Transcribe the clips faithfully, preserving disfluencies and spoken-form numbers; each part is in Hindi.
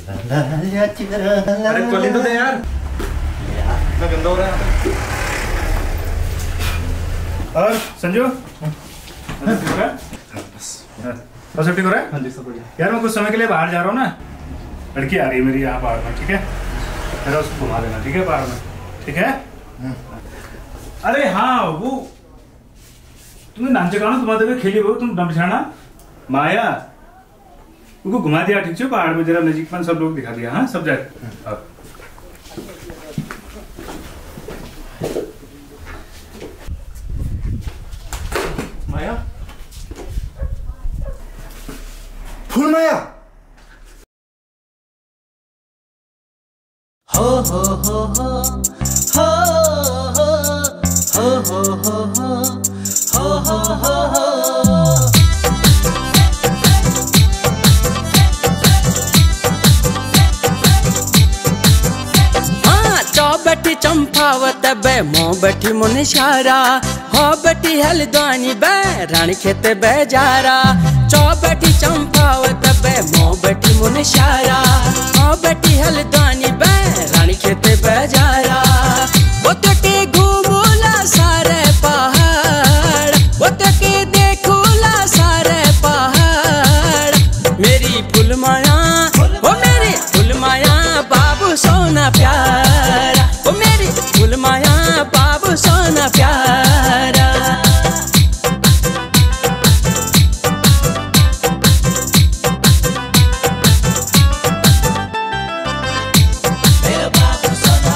अरे खोली तो दे यार, इतना गंदा हो रहा है। और संजू ठीक हो रहा है? बस ठीक हो रहा है? हाँ जी सब बढ़िया। यार मैं कुछ समय के लिए बाहर जा रहा हूँ ना, लड़की आ रही है मेरी यहाँ बाहर में, ठीक है? जरा उसको घुमा देना, ठीक है? बाहर में, ठीक है? अरे हाँ, वो तुमने नाचे गाना घुमाते हुए खेली वो तुम डमछाना माया, उनको घुमा दिया, ठीक है? पहाड़ में जरा नजीक में सब लोग दिखा दिया, हाँ सब जाए। माया, फूल माया, हो हो हो हो हो हो हो हो हो हो हो हो। बैठी चंपावत बे मो बैठी मुनिशारा, हो बैठी हल्द्वानी बे रानी खेत बेजारा। चौ बैठी चंपावत बे मो बैठी मुनिशारा, हो बैठी हल्द्वानी बे रानी खेत बेजारा। वो तके घूमूला सारे पहाड़, वो तके देखूला सारे पहाड़। मेरी फुल माया, वो मेरी फुल माया बाबू सोना प्यारा, ओ मेरी फुल माया बाबू सोना प्यारा। मेरा बाबू सोना,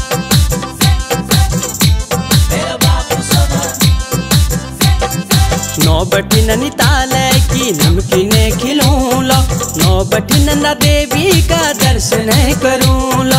मेरा बाबू सोना। नौ बटी नैनीताल की नमकीन खिलूं लो, नौ बटी नन्दा देवी का दर्शन करूं लो।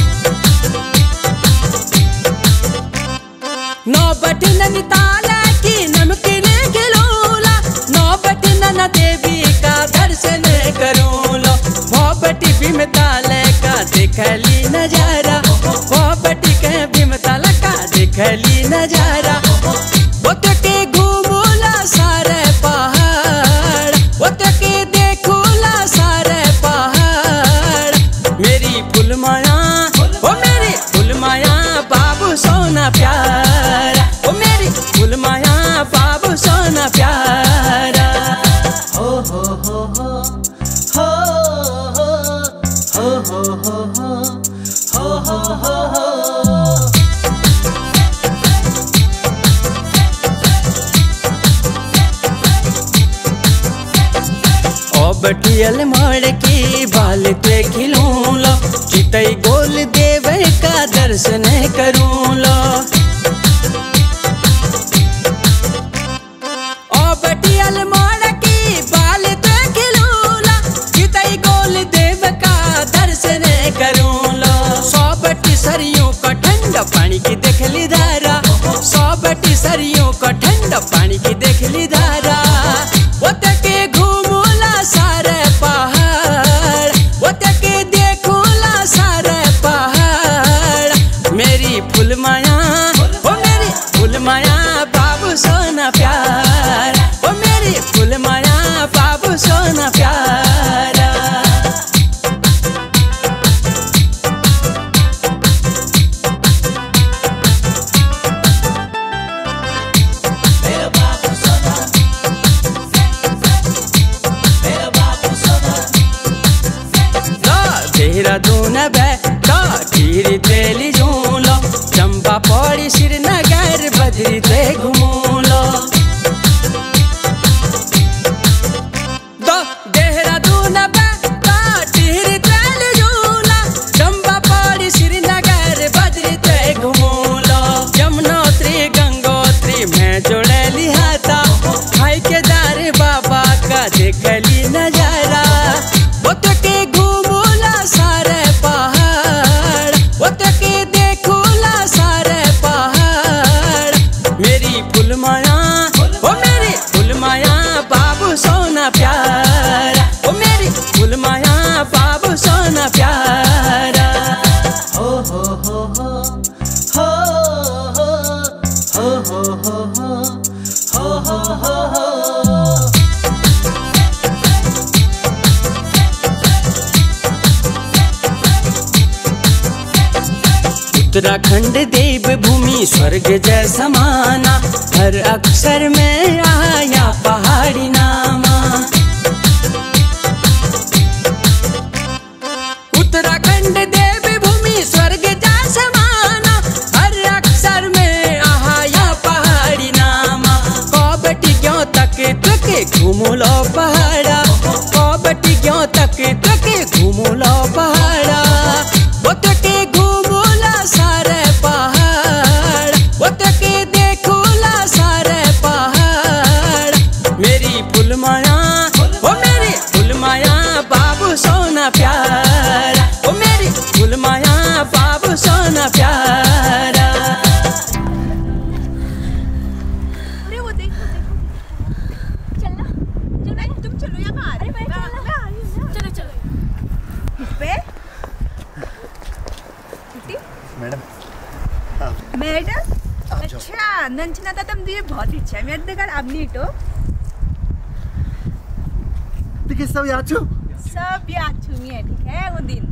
नौ बटी नैनीताल की नमकीन खिलौला, नौ बटी नन्दा देवी का दर्शन करूं लो। वो बटी भीमताल का देखली नजारा, वो बटी के भीमताल का देखली नजारा। वो तके घूमूला सारे पहाड़, वो तके देखूला सारे पहाड़। मेरी फुल माया, ओ मेरी फुल माया बाबू सोना प्यारा, ओ मेरी फुल माया बाबू सोना प्यारा। हो हो हो हो हो हो हो हो हो हो हो हो। बटियल मोड़ की बाल पे खिलूं लो, चितई गोल देव का दर्शन करूं लो। ओ बटियल मोड़ की बाल पे खिलूं लो, चितई गोल देव का दर्शन करूं लो। सौ बटी सरियों का ठंडा पानी की देखली धारा, सौ बटी सरियों का ठंडा पानी की देखली धारा। वो तके घूमूला सारे पहाड़, वो तके देखूला सारे पहाड़। मेरी फुल माया, ओ मेरी फुल माया बाबू सोना प्यारा, ओ मेरी फुल माया बाबू सोना प्यारा। देहरादून बैठा खीरी तेली झूलो, चंबा पौड़ी श्रीनगर बद्री ते घूमूलो। दो देहरादून बैठा खीरी तेली झूलो, चंबा पौड़ी श्रीनगर बद्री ते घूमूलो। यमुनोत्री गंगोत्री में जोड़े लिहाता, खाई के दार बाबा का देखली नजारा। वो तके घूमूला सारे पहाड़, वो तके देखूला सारे पहाड़। मेरी फुल माया, ओ मेरी फुल माया बाबू सोना प्यारा, ओ मेरी फुल माया बाबू सोना प्यारा। हो हो हो हो हो हो हो हो हो हो हो हो हो। उत्तराखंड देव भूमि स्वर्ग जैसा माना, हर अक्षर में आया पहाड़ी नामा। उत्तराखंड देव भूमि स्वर्ग जैसा माना, हर अक्षर में आया पहाड़ी नामा। कबड्डी क्यों तक तक घूमू लो पहाड़ा, कबड्डी क्यों तक तक घूमू लो पहाड़ा। वो तके घूमूला सारे पहाड़, वो तके देखूला सारे पहाड़। मेरी फुल माया, ओ मेरी फुल माया बाबू सोना प्यारा, ओ मेरी फुल माया बाबू सोना प्यारा। अरे वो देखो देखो, चलना चलो, तुम चलो यहाँ। अरे मैं चलो चलो पे मैडम मैडम अच्छा नंचना था तुम तुझे बहुत इच्छा है मेरे देखा अब नहीं तो ठीक है सब याद छो सब याद छूमी है ठीक है वो दिन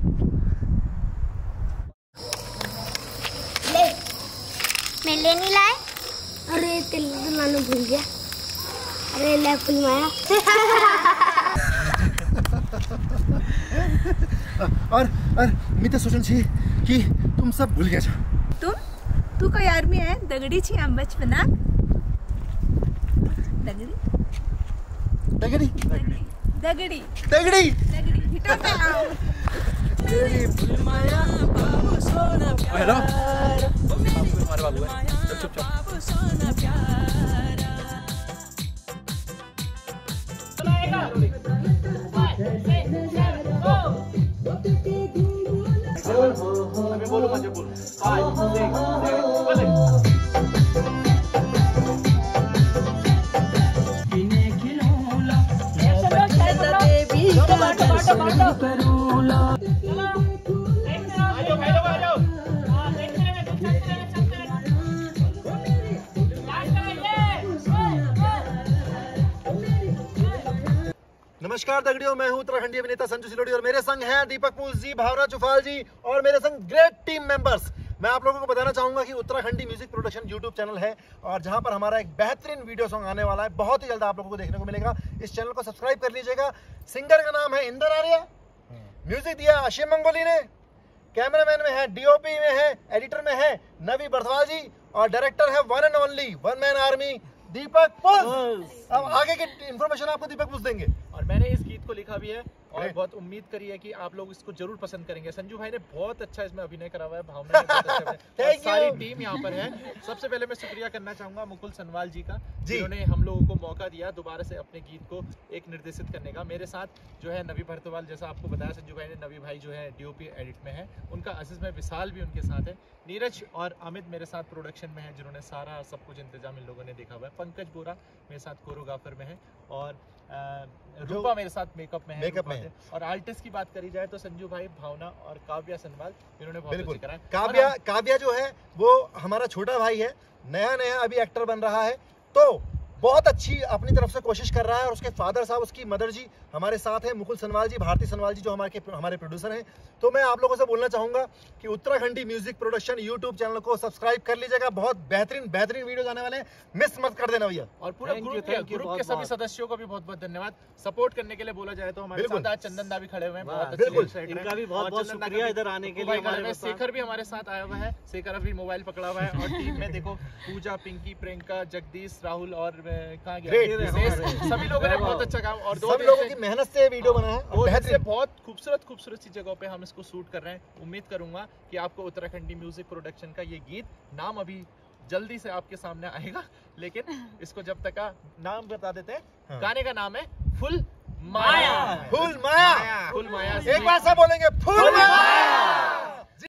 ले मैं ले नहीं लाए। अरे तेल तो लाना भूल गया। अरे ले फुल माया। और और मैं तो सोचन छी कि तुम सब भूल गया छो। तुम तू कोई आर्मी है दगड़ी छी हम बचपना दगड़ी दगड़ी दगड़ी दगड़ी दगड़ी हिटो पे आओ। मेरी फुल माया बाबू सोना प्यारा, हेलो हमारे बाबू है चुप चुप बाबू सोना प्यारा। बोलो मुझे बोलो फाइव सिक्स सेवन नमस्कार दगड़ियों, मैं हूं उत्तराखंडी अभिनेता संजू सिलोड़ी और मेरे संग हैं दीपक पूस जी, भावना चुफाल जी और मेरे संग ग्रेट टीम मेंबर्स। मैं आप लोगों को बताना चाहूंगा कि Uttarakhandi music production YouTube channel है और जहां पर हमारा एक बेहतरीन वीडियो सॉन्ग आने वाला है, बहुत ही जल्द आप लोगों को देखने को मिलेगा। इस चैनल को सब्सक्राइब कर लीजिएगा। सिंगर का नाम है इंदर आर्या, म्यूजिक दिया आशिम मंगोली ने, कैमरामैन में है, डीओपी में है, एडिटर में है नवी बर्थवाल जी और डायरेक्टर है one and only one man army Deepak Pus. अब आगे की इंफॉर्मेशन आपको दीपक पुस देंगे। और मैंने इस गीत को लिखा भी है और बहुत उम्मीद करी है कि आप लोग इसको जरूर पसंद करेंगे। संजू भाई ने बहुत अच्छा इसमें अभिनय करा हुआ है, भावना ने बहुत अच्छा अभिनय, और सारी टीम यहाँ पर है। सबसे पहले मैं शुक्रिया करना चाहूंगा मुकुल सनवाल जी का, जिन्होंने हम लोगों को मौका दिया दोबारा से अपने गीत को एक निर्देशित करने का। मेरे साथ जो है नवी भरतवाल, जैसा आपको बताया संजू भाई ने, नवी भाई जो है डीओपी एडिट में है उनका, अजीज में विशाल भी उनके साथ है, नीरज और अमित मेरे साथ प्रोडक्शन में है, जिन्होंने सारा सब कुछ इंतजाम इन लोगों ने देखा हुआ है, पंकज बोरा मेरे साथ कोरियोग्राफर में है और रूपा मेरे साथ मेकअप में है, मेकअप में है। और आर्टिस्ट की बात करी जाए तो संजू भाई, भावना और काव्या सनवाल, इन्होंने बहुत बिल्कुल अच्छा करा है। काव्या काव्या जो है वो हमारा छोटा भाई है, नया नया अभी एक्टर बन रहा है, तो बहुत अच्छी अपनी तरफ से कोशिश कर रहा है। और उसके फादर साहब, उसकी मदर जी हमारे साथ हैं, मुकुल सनवाल जी, भारती सनवाल जी जो हमारे हमारे प्रोड्यूसर हैं। तो मैं आप लोगों से बोलना चाहूंगा कि Uttarakhandi music production YouTube channel को सब्सक्राइब कर लीजिएगा। बहुत बेहतरीन बेहतरीन वीडियो आने वाले हैं, मिस मत कर देना भैया। और पूरा ग्रुप के, ग्रुप के सभी सदस्यों को भी बहुत बहुत धन्यवाद सपोर्ट करने के लिए। बोला जाए तो हमारे साथ आज चंदन दा भी खड़े हुए हैं, बहुत अच्छे इनका भी बहुत बहुत शुक्रिया इधर आने के लिए। हमारे शेखर भी हमारे साथ आया हुआ है, शेखर अभी मोबाइल पकड़ा हुआ है। और टीम में देखो पूजा, पिंकी, प्रियंका, जगदीश, राहुल और कहाँ गया सभी लोगों ने बहुत अच्छा काम, और दो सब लोगों की मेहनत से वीडियो बना है और बेहतरीन, बहुत खूबसूरत खूबसूरत सी जगहों पे हम इसको शूट कर रहे हैं। उम्मीद करूंगा कि आपको उत्तराखंडी म्यूजिक प्रोडक्शन का ये गीत, नाम अभी जल्दी से आपके सामने आएगा, लेकिन इसको जब तक का नाम बता देते हैं। हाँ। गाने का नाम है फुल माया। फुल माया, फुल माया। एक बार सब बोलेंगे फुल माया।